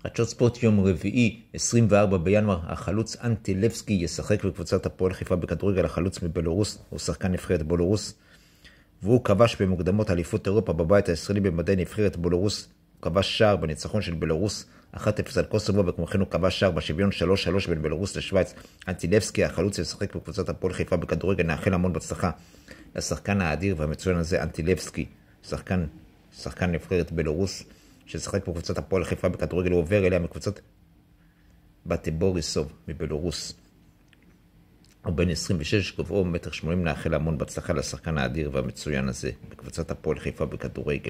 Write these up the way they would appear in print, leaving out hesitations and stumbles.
חדשות ספורט יום רביעי, 24 בינואר, החלוץ אנטילבסקי ישחק בקבוצת הפועל חיפה בכדורגל. החלוץ מבלרוס, הוא שחקן נבחרת בלרוס, והוא כבש במוקדמות אליפות אירופה בבית הישראלי במדי נבחרת בלרוס. הוא כבש שער בניצחון של בלרוס 1-0 על קוסובו, וכמו כן הוא כבש שער בשוויון 3-3 בין בלרוס לשוויץ. אנטילבסקי, החלוץ, ישחק בקבוצת הפועל חיפה בכדורגל. נאחל המון בהצלחה לשחקן האדיר והמצוין הזה, אנטילבסקי, שחקן נבחרת בלרוס, ששחק בקבוצת הפועל חיפה בכדורגל. הוא עובר אליה מקבוצת בתי בוריסוב מבלרוס. הוא בן 26, גובהו 1.80 מטר. נאחל המון בהצלחה לשחקן האדיר והמצוין הזה בקבוצת הפועל חיפה בכדורגל.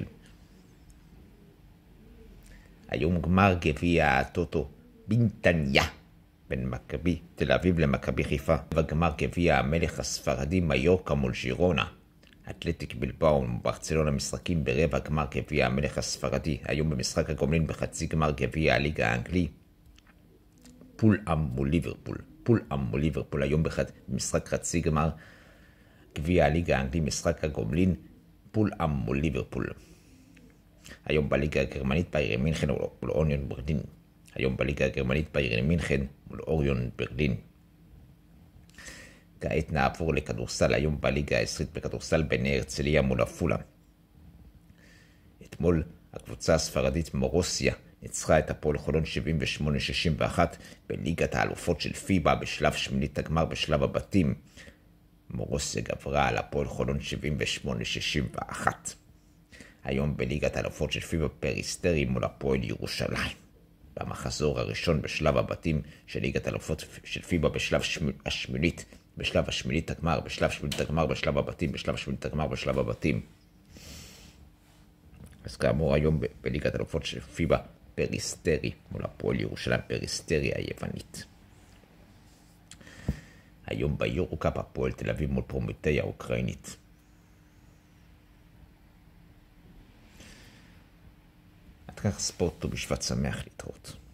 היום גמר גביע הטוטו בנתניה בין מכבי תל אביב למכבי חיפה, וגמר גביע המלך הספרדי מיורקה מול ז'ירונה. אתלטיק בלבאו וברצלונה משחקים ברבע גמר גביע המלך הספרדי. היום במשחק הגומלין בחצי גמר גביע הליגה האנגלי, פולהאם מול ליברפול. היום במשחק חצי גמר גביע הליגה האנגלי, משחק הגומלין, פולהאם מול ליברפול. היום בליגה הגרמנית ביירן מינכן מול אוניון ברלין. מול אוריון ברלין. כעת נעבור לכדורסל. היום בליגה הישראלית בכדורסל, בני הרצליה מול עפולה. אתמול הקבוצה הספרדית מורוסיה ניצחה את הפועל חולון 78-61 בליגת האלופות של פיבה בשלב שמינית הגמר בשלב הבתים. מורוסיה גברה על הפועל חולון 78-61. היום בליגת האלופות של פיבה, פריסטרי מול הפועל ירושלים. במחזור הראשון בשלב הבתים של ליגת האלופות של פיבה בשלב השמינית הגמר, בשלב הבתים. אז כאמור, היום בליגת האלופות של פיבה, פריסטרי מול הפועל ירושלים, פריסטרי היוונית. היום ביורוקאפ, הפועל תל אביב מול פרומטאי האוקראינית. עד כך ספורט, ט"ו בשבט שמח, להתראות.